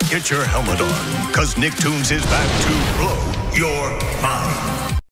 Get your helmet on, because NickToons is back to blow your mind.